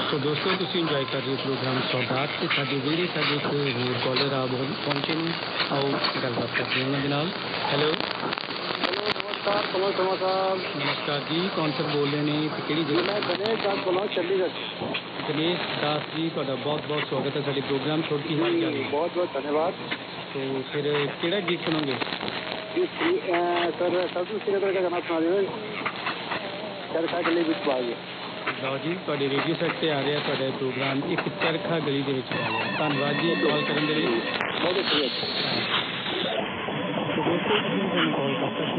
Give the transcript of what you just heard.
तो दोस्तों तुम इंजॉय कर रहे हो प्रोग्राम सौगात से साढ़े वीरे साढ़े एक होर कॉलर आ पहुंचे ने आओ गलबात करते हैं उन्होंने नाल। हेलो नमस्कार कमल शर्मा साहब। नमस्कार जी, कौन सर बोल रहे हैं तो किहड़ी जगह? मैं गणेश दास बोल रहा हूँ चंडीगढ़। गणेश दास जी तुहाडा बहुत बहुत स्वागत है साडे प्रोग्राम छोटी हाल जा रही। बहुत बहुत धन्यवाद। तो फिर केड़ा गीत सुनोगे? सर सरदू सिकंदर का गाना सुना दीजिए, चरखा गली विच पा गया। ਲਓ ਜੀ ਤੁਹਾਡੇ ਰੇਡੀਓ ਸੈੱਟ ਤੇ ਆ ਰਿਹਾ ਤੁਹਾਡਾ ਪ੍ਰੋਗਰਾਮ ਇੱਕ ਚਰਖਾ ਗਲੀ ਦੇ ਵਿੱਚ ਆ ਗਿਆ। ਧੰਨਵਾਦ ਜੀ ਕਾਲ ਕਰਨ ਦੇ ਲਈ। बहुत शुक्रिया। तो दोस्तों काल कर सकते